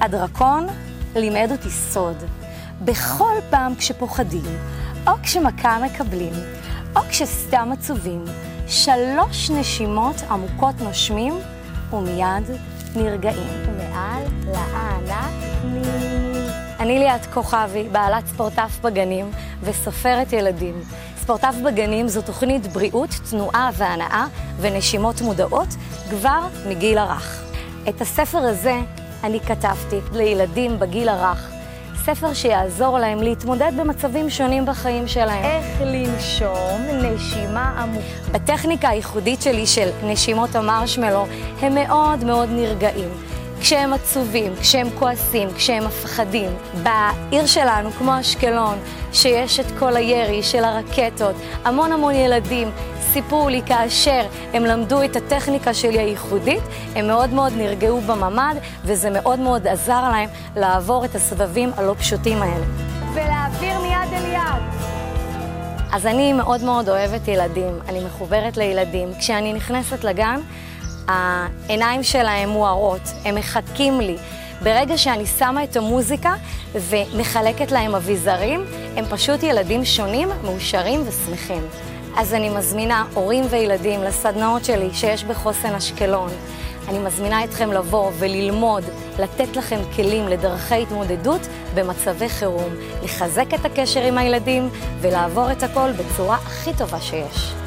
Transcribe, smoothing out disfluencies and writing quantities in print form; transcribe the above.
הדרקון לימד אותי סוד. בכל פעם כשפוחדים, או כשמכה מקבלים, או כשסתם עצובים, 3 נשימות עמוקות נושמים, ומיד נרגעים. מעל לענק. אני ליאת כוכבי, בעלת ספורטף בגנים וסופרת ילדים. ספורטף בגנים זו תוכנית בריאות, תנועה והנאה ונשימות מודעות כבר מגיל הרך. את הספר הזה אני כתבתי לילדים בגיל הרך. ספר שיעזור להם להתמודד במצבים שונים בחיים שלהם. איך לנשום נשימה עמוקה. בטכניקה הייחודית שלי של נשימות המרשמלו הם מאוד מאוד נרגעים. כשהם עצובים, כשהם כועסים, כשהם מפחדים. בעיר שלנו, כמו אשקלון, שיש את כל הירי של הרקטות, המון ילדים סיפרו לי כאשר הם למדו את הטכניקה שלי הייחודית, הם מאוד מאוד נרגעו בממד, וזה מאוד מאוד עזר להם לעבור את הסבבים הלא פשוטים האלה. ולהעביר מיד אל יד. אז אני מאוד מאוד אוהבת ילדים, אני מחוברת לילדים. כשאני נכנסת לגן, העיניים שלהם מוארות, הם מחכים לי. ברגע שאני שמה את המוזיקה ומחלקת להם אביזרים, הם פשוט ילדים שונים, מאושרים ושמחים. אז אני מזמינה הורים וילדים לסדנאות שלי שיש בחוסן אשקלון. אני מזמינה אתכם לבוא וללמוד, לתת לכם כלים לדרכי התמודדות במצבי חירום, לחזק את הקשר עם הילדים ולעבור את הכל בצורה הכי טובה שיש.